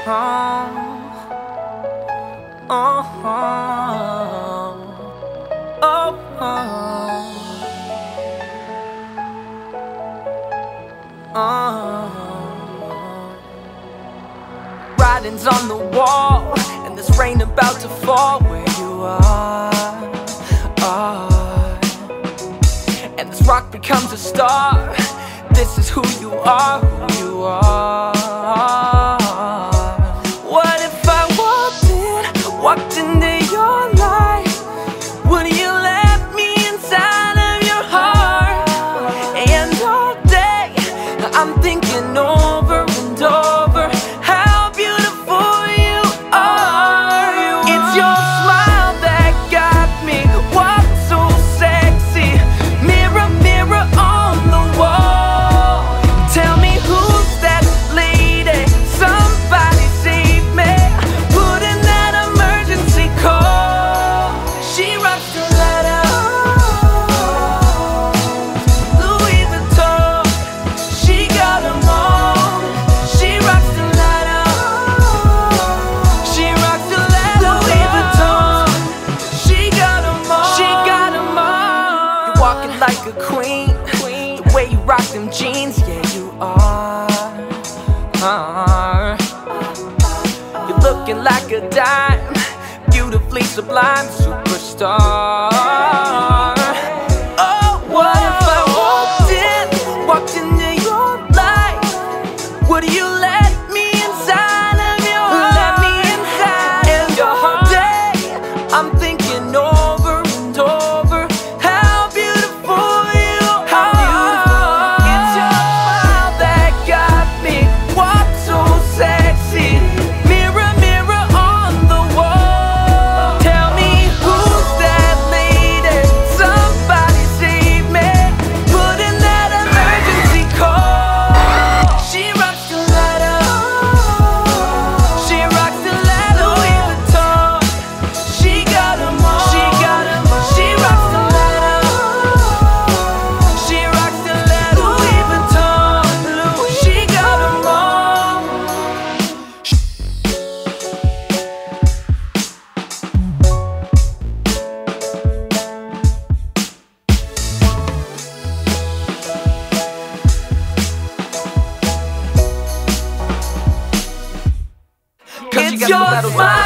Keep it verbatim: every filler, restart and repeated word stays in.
oh, oh, oh, oh. Writings on the wall, and there's rain about to fall where you are, are. And this rock becomes a star. This is who you are, who you are. What if I walked in, walked into your life? Would you let me inside of your heart? And all day I'm thinking over and over how beautiful you are. It's your smile that got me, walk so sexy. Mirror, mirror on the wall, tell me who's that lady? Somebody save me, put in that emergency call. She rocks the light out, Louis Vuitton, she got them all. She rocks the light out, she rocks the light out, Louis Vuitton, she got them all. She got them all. You're walking like a queen, the way you rock them jeans, yeah you are. Uh, You're looking like a dime, beautifully sublime superstar. Oh, what if I walked in, walked into your life? Would you let me inside of your heart? Let me inside. And all day I'm thinking over and over how beautiful you are. It's your smile that got me, walk so sexy. Mirror, mirror on the wall, tell me who's that lady? Somebody save me, put in that emergency call. She rocks the light out, she rocks the light, Louis Vuitton, she got them all. She got them all. She rocks the light out, she rocks the light, Louis Vuitton, Louis, she got them all. It's your smile